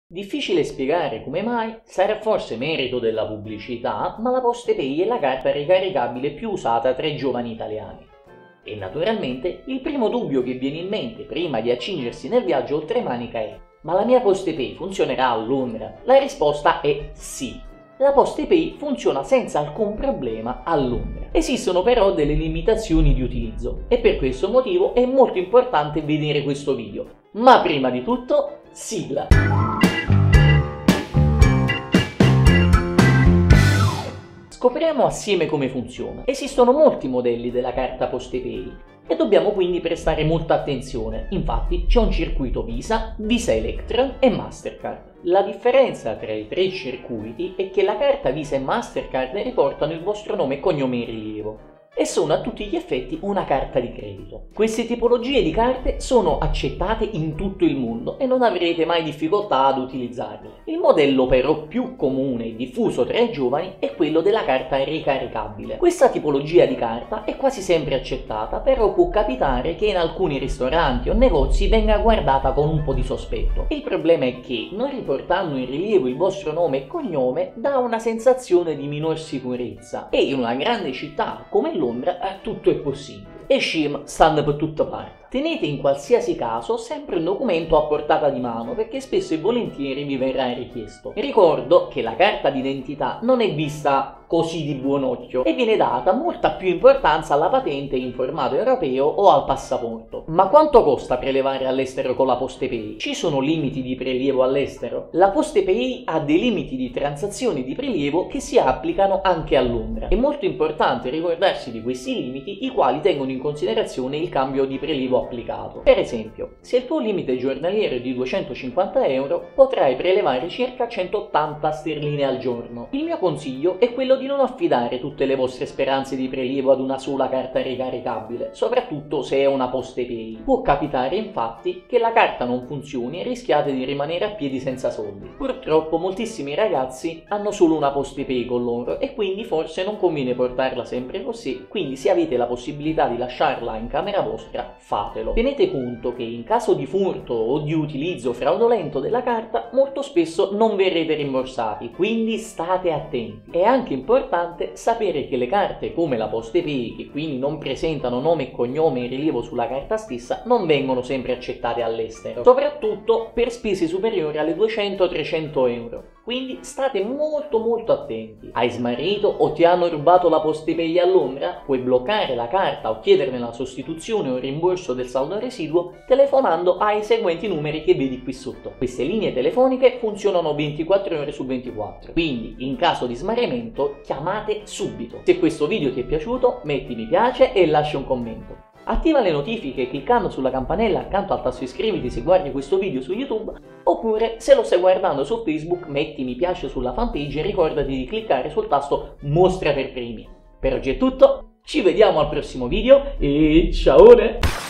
Difficile spiegare come mai, sarà forse merito della pubblicità, ma la PostePay è la carta ricaricabile più usata tra i giovani italiani. E naturalmente il primo dubbio che viene in mente prima di accingersi nel viaggio oltremanica è: ma la mia PostePay funzionerà a Londra? La risposta è sì. La PostePay funziona senza alcun problema a Londra. Esistono però delle limitazioni di utilizzo e per questo motivo è molto importante vedere questo video. Ma prima di tutto, sigla! Scopriamo assieme come funziona. Esistono molti modelli della carta PostePay e dobbiamo quindi prestare molta attenzione. Infatti c'è un circuito Visa, Visa Electron e Mastercard. La differenza tra i tre circuiti è che la carta Visa e Mastercard riportano il vostro nome e cognome in rilievo e sono a tutti gli effetti una carta di credito. Queste tipologie di carte sono accettate in tutto il mondo e non avrete mai difficoltà ad utilizzarle. Il modello però più comune e diffuso tra i giovani è quello della carta ricaricabile. Questa tipologia di carta è quasi sempre accettata, però può capitare che in alcuni ristoranti o negozi venga guardata con un po' di sospetto. Il problema è che, non riportando in rilievo il vostro nome e cognome, dà una sensazione di minor sicurezza e in una grande città come Londra tutto è possibile e scim stanno per tutta parte. Tenete in qualsiasi caso sempre un documento a portata di mano perché spesso e volentieri vi verrà richiesto. Ricordo che la carta d'identità non è vista così di buon occhio e viene data molta più importanza alla patente in formato europeo o al passaporto. Ma quanto costa prelevare all'estero con la PostePay? Ci sono limiti di prelievo all'estero? La PostePay ha dei limiti di transazioni di prelievo che si applicano anche a Londra. È molto importante ricordarsi di questi limiti, i quali tengono in considerazione il cambio di prelievo applicato. Per esempio, se il tuo limite giornaliero è di 250 euro, potrai prelevare circa 180 sterline al giorno. Il mio consiglio è quello di non affidare tutte le vostre speranze di prelievo ad una sola carta ricaricabile, soprattutto se è una PostePay. Può capitare infatti che la carta non funzioni e rischiate di rimanere a piedi senza soldi. Purtroppo moltissimi ragazzi hanno solo una PostePay con loro e quindi forse non conviene portarla sempre così, quindi se avete la possibilità di lasciarla in camera vostra, fatelo. Tenete conto che in caso di furto o di utilizzo fraudolento della carta molto spesso non verrete rimborsati, quindi state attenti. È anche importante sapere che le carte come la PostePay, che quindi non presentano nome e cognome in rilievo sulla carta stessa, non vengono sempre accettate all'estero, soprattutto per spese superiori alle 200-300 euro. Quindi state molto attenti. Hai smarrito o ti hanno rubato la PostePay a Londra? Puoi bloccare la carta o chiederne la sostituzione o rimborso del saldo residuo telefonando ai seguenti numeri che vedi qui sotto. Queste linee telefoniche funzionano 24 ore su 24, quindi in caso di smarrimento chiamate subito. Se questo video ti è piaciuto, metti mi piace e lascia un commento. Attiva le notifiche cliccando sulla campanella accanto al tasto iscriviti se guardi questo video su YouTube, oppure se lo stai guardando su Facebook metti mi piace sulla fanpage e ricordati di cliccare sul tasto mostra per primi. Per oggi è tutto, ci vediamo al prossimo video e ciao!